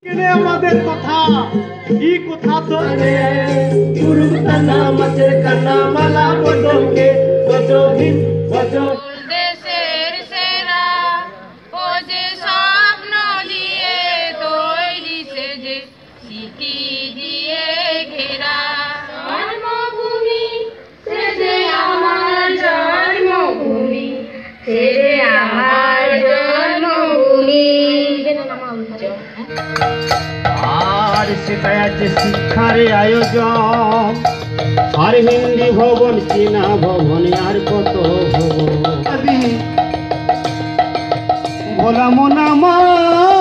আমাদের কথা কি কথা তো মাছের কান্না মালা বদলকে বজহিন বজ দেশের সেরা ও যে স্বপ্ন দিয়ে তৈরি সেজে স্মৃতি দিয়ে ঘেরা জন্মভূমি সেজে আমার জন্মভূমি সেজে আমার জন্মভূমি আর সেটাই আছে শিক্ষার আয়োজন আর হিন্দি ভবন চীনা ভবন আর কত ভবন ভোলা মোনা মা